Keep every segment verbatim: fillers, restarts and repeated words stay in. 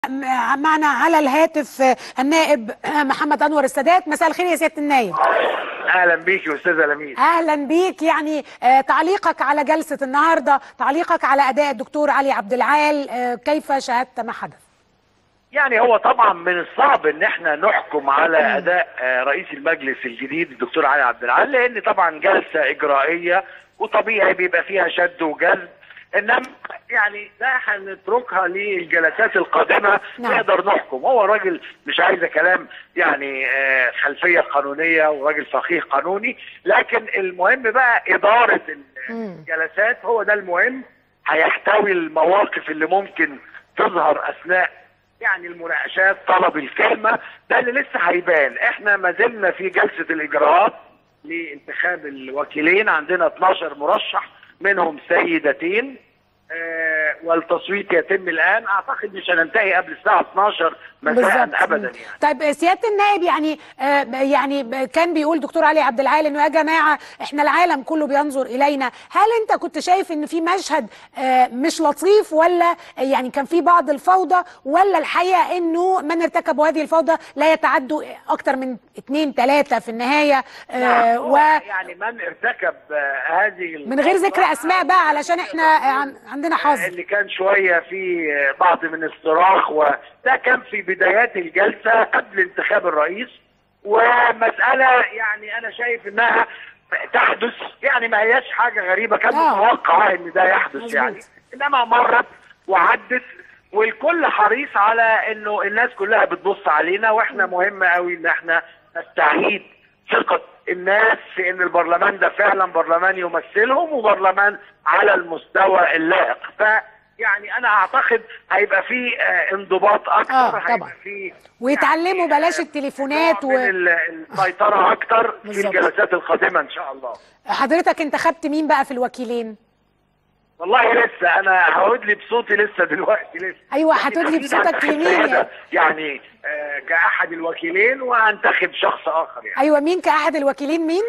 معنا على الهاتف النائب محمد أنور السادات. مساء الخير يا سيادة النائب. اهلا بيك يا استاذه لميس. اهلا بيك. يعني آه تعليقك على جلسه النهارده، تعليقك على اداء الدكتور علي عبد العال، آه كيف شاهدت ما حدث؟ يعني هو طبعا من الصعب ان احنا نحكم على اداء آه رئيس المجلس الجديد الدكتور علي عبد العال، لان طبعا جلسه اجرائيه وطبيعي بيبقى فيها شد وجذب، انما يعني ده هنتركها للجلسات القادمه. نعم. نقدر نحكم. هو راجل مش عايزه كلام يعني آه خلفيه قانونيه، وراجل فقيه قانوني، لكن المهم بقى اداره الجلسات، هو ده المهم. هيحتوي المواقف اللي ممكن تظهر اثناء يعني المناقشات، طلب الكلمه، ده اللي لسه هيبان. احنا ما زلنا في جلسه الاجراءات لانتخاب الوكيلين، عندنا اتناشر مرشح منهم سيدتين، آه والتصويت يتم الان. اعتقد مش هننتهي قبل الساعه اتناشر مساء ابدا يعني. طيب سياده النائب، يعني آه يعني كان بيقول دكتور علي عبد العال انه يا جماعه احنا العالم كله بينظر الينا، هل انت كنت شايف ان في مشهد آه مش لطيف، ولا يعني كان في بعض الفوضى، ولا الحقيقه انه من ارتكبوا هذه الفوضى لا يتعدوا اكتر من اثنين ثلاثه في النهايه؟ آه نعم. و يعني من ارتكب آه هذه من غير ذكر اسماء بقى علشان احنا عندنا حظ، اللي كان شويه في بعض من الصراخ، وده كان في بدايات الجلسه قبل انتخاب الرئيس، ومساله يعني انا شايف انها تحدث، يعني ما هياش حاجه غريبه، كان متوقع ان ده يحدث يعني، انما مرت وعدت، والكل حريص على انه الناس كلها بتبص علينا، واحنا مهم قوي ان احنا نستعيد ثقه الناس في ان البرلمان ده فعلا برلمان يمثلهم، وبرلمان على المستوى اللائق. ف يعني انا اعتقد هيبقى في انضباط اكتر، آه هيبقى في ويتعلموا يعني بلاش التليفونات و السيطره اكتر في الجلسات القادمه ان شاء الله. حضرتك انتخبت مين بقى في الوكيلين؟ والله لسه انا هقول لي بصوتي لسه دلوقتي لسه. ايوه هتقول لي بصوتك لمين يعني؟ يعني آه كاحد الوكيلين، وهنتخب شخص اخر يعني. ايوه مين كاحد الوكيلين؟ مين؟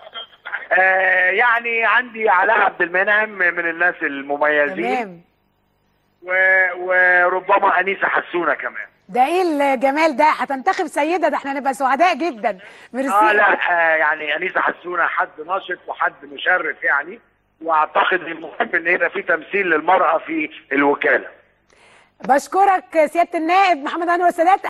آه يعني عندي علاء عبد المنعم من الناس المميزين. تمام. و... وربما انيسه حسونه كمان. ده ايه الجمال ده؟ هتنتخب سيده؟ ده احنا نبقى سعداء جدا. ميرسي. اه لا آه يعني انيسه حسونه حد ناشط وحد مشرف يعني، واعتقد المهم ان يبقى في تمثيل للمراه في الوكاله. بشكرك سياده النائب محمد انور السادات.